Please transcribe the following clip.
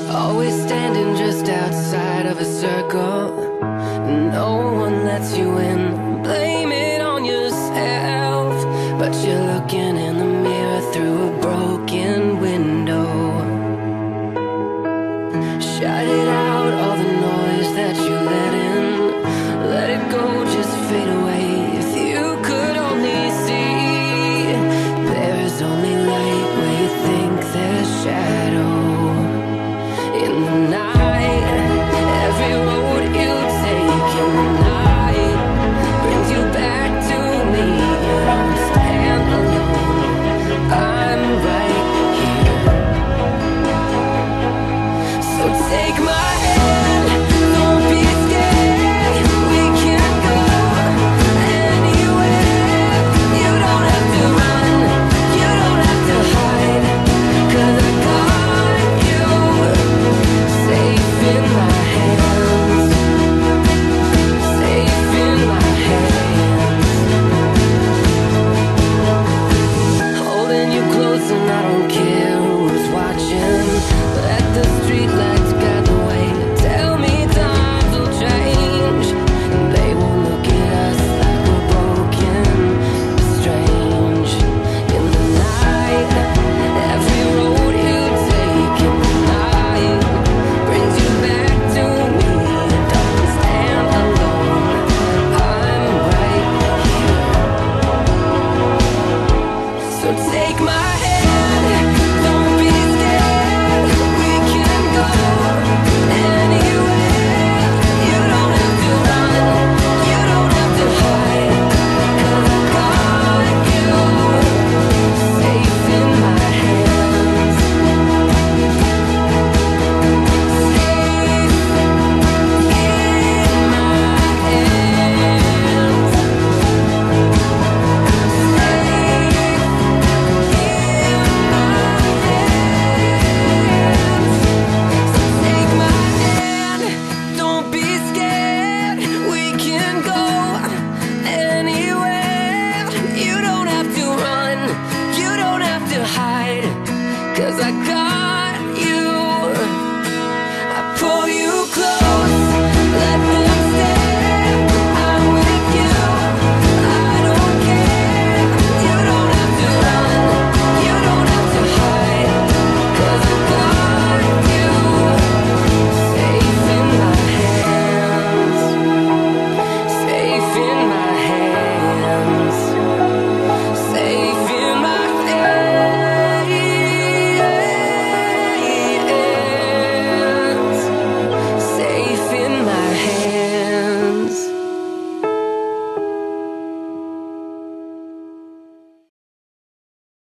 Always standing just outside of a circle. No one lets you in. Blame it on yourself. But you're looking in the mirror through a broken window. Shut it out, all the noise that you let in. Let it go, just fade away. If you could only see, there is only light where you think there's shadow. In the night, every road you take in the night brings you back to me. You don't stand alone, I'm right here. So take my hand, don't be scared. We can go anywhere. You don't have to run, you don't have to hide, 'cause I got you safe in my hands. Safe in my hands. Holding you close and I don't care who's watching. Let the street lights guide the way. Tell me times will change. They won't look at us like we're broken, strange. In the night, every road you take in the night brings you back to me. Don't stand alone, I'm right here. So take my hand, don't be scared. We can go anywhere. You don't have to run, you don't have to hide, 'cause I got you safe in my hands. Safe in my hands. Take my hand, don't be scared. We can go anywhere. You don't have to run, you don't have to hide, 'cause I got